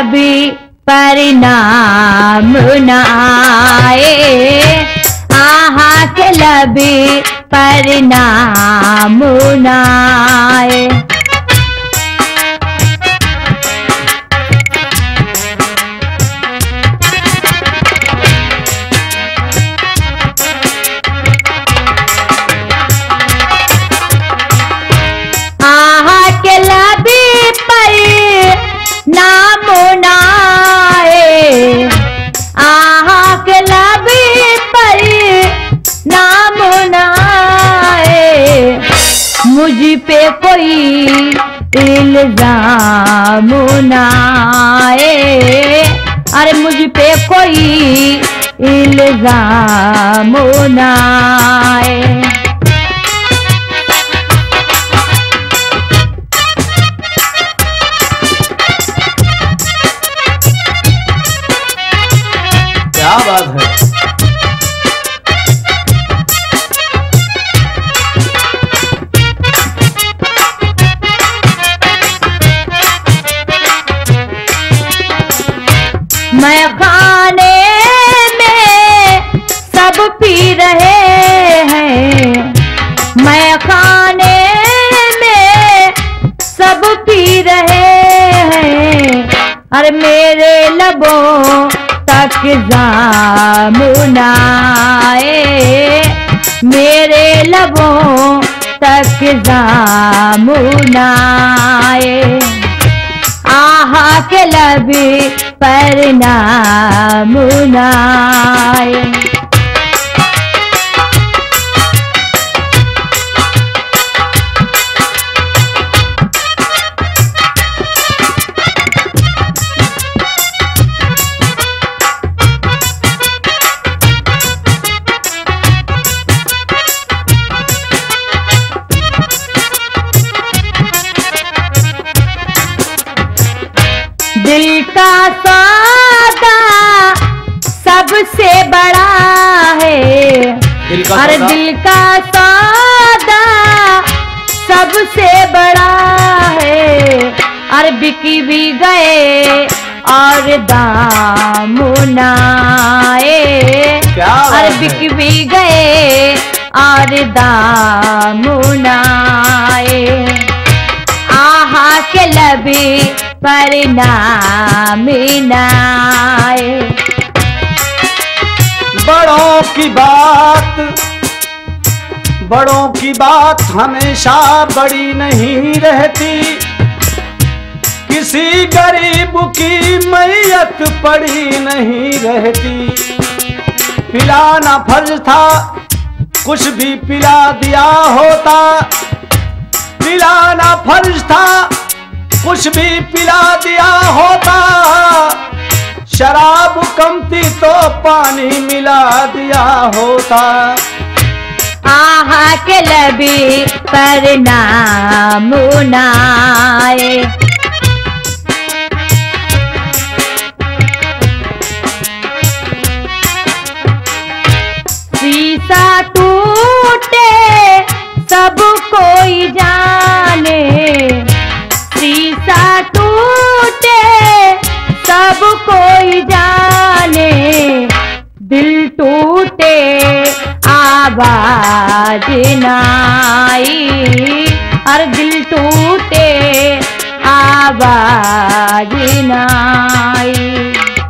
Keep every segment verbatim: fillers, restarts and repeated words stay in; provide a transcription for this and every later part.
लबी परिणाम न आए, आहा के लबी परिणाम न आए। आहा के लबी परिणाम न आए, आहा के लबी परिणाम न आए। मुझ पे कोई इल्जाम न आए, अरे मुझ पे कोई इल्जाम न आए। क्या बात है। मैं खाने में सब पी रहे हैं, मैं खाने में सब पी रहे हैं। अरे मेरे लबों तक जाम न आए, मेरे लबों तक जाम न आए। आहा के लबी परिणाम न आए। दिल का सौदा सबसे बड़ा है, अरे दिल का सौदा सबसे बड़ा है। अरे बिकी भी गए और दाम न आए, अरे बिक भी गए और दाम न आए। आहा के लबी परिणाम न आए। बड़ों की बात, बड़ों की बात हमेशा बड़ी नहीं रहती, किसी गरीब की मैयत पड़ी नहीं रहती। पिलाना फर्ज था, कुछ भी पिला दिया होता, पिलाना फर्ज था, कुछ भी पिला दिया होता। शराब कम थी तो पानी मिला दिया होता। आहा के लबी परिणाम न आए। शीशा टूटे सब कोई जाने, शीशा टूटे सब कोई जाने। दिल टूटे आवाज न आई, और दिल टूटे आवाज न आई।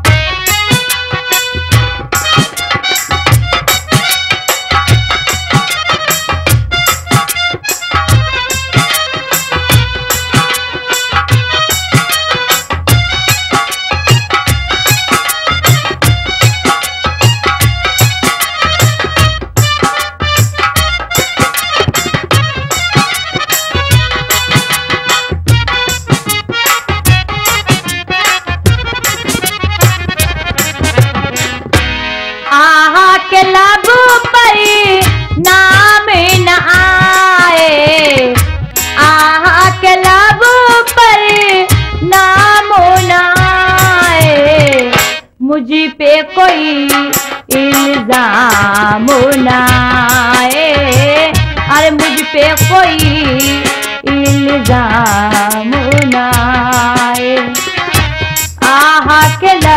आहा के लब पर नाम न आए, आहा के लब पर नाम न आए। मुझ पे कोई इल्जाम न आए, अरे मुझ पे कोई इल्जाम न आए।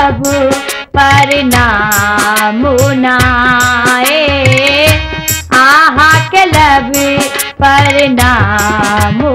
लब पर नाम नाए, आहा के लब पर नाम